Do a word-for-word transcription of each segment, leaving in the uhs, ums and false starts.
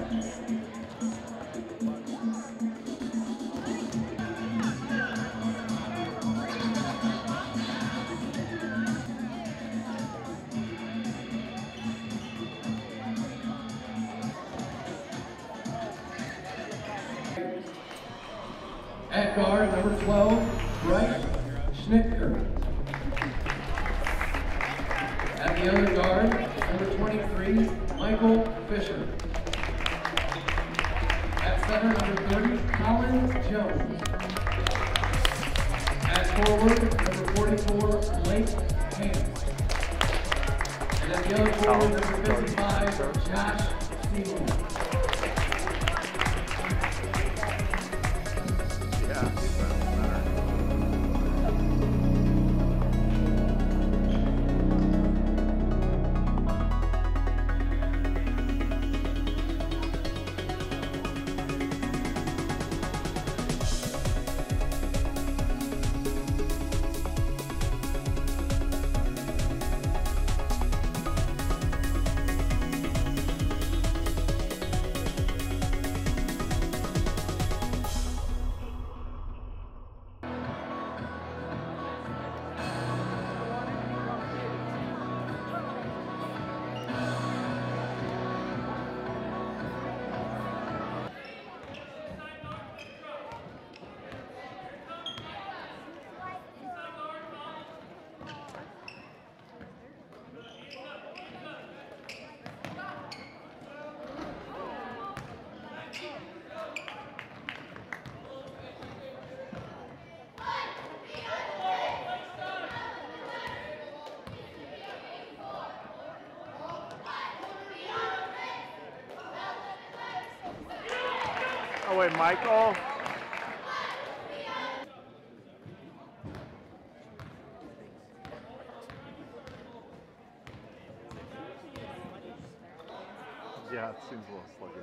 At guard, number twelve, Bryce Schnitker. At the other guard, number twenty-three, Michael Fisher. At center, number thirty, Colin Jones. At forward, number forty-four, Blake Haynes. And at the other forward, number fifty-five, Josh Steele. Oh wait, Michael. Yeah, it seems a little sluggish.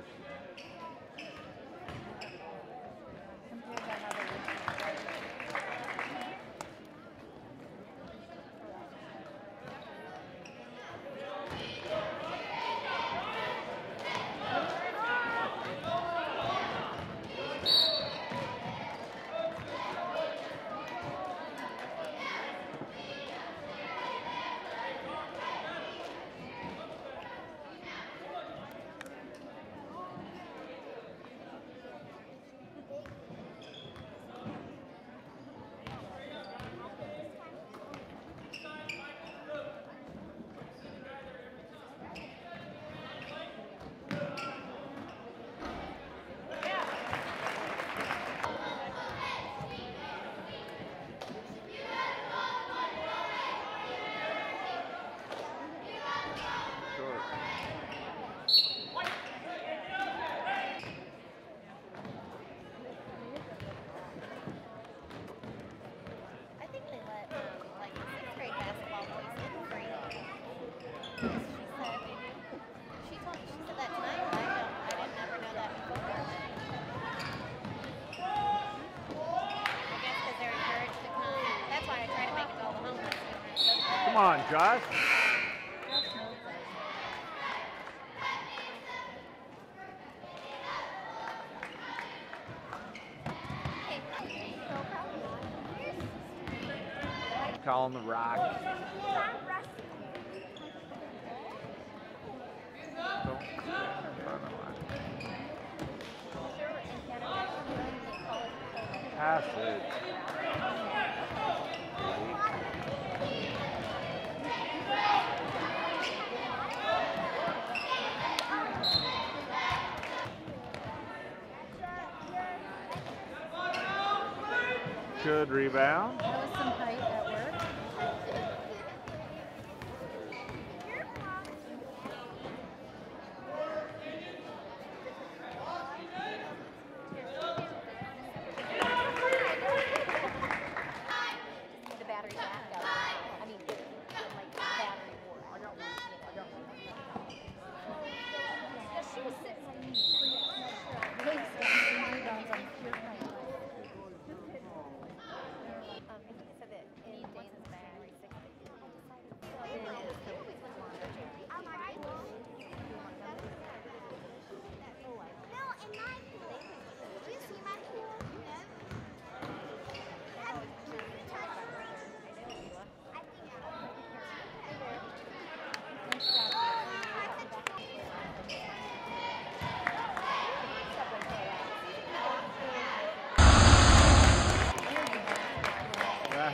Come on, Josh. Calling the rock. Pass it. Good rebound. That was some height at work. The battery back up. I mean, like battery war. I got one. I got one. Yeah, she was sitting on me. Really standing rebounds on pure height. Um, I think it said that in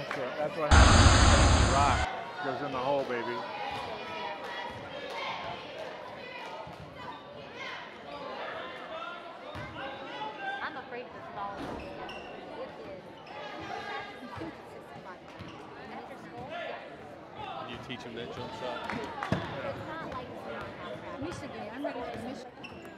That's what, that's what happens. The rock goes in the hole, baby. I'm afraid of this ball. It is. After school, yeah. You teach them that jump shot? It's not like it's not half. Michigan. I'm ready for Michigan.